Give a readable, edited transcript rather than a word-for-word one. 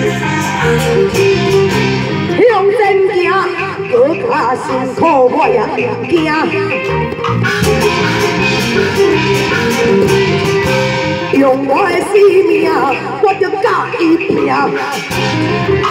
向前行，搁较辛苦我也惊。用我的生命，我着甲伊拼。